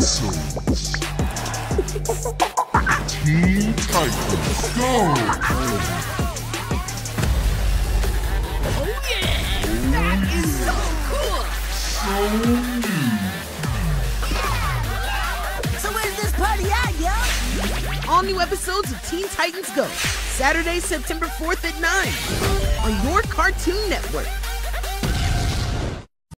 episodes. Teen Titans Go! Oh yeah! That is so cool! So new. So where's this party at, yo? All new episodes of Teen Titans Go, Saturday, September 4th at 9 on your Cartoon Network.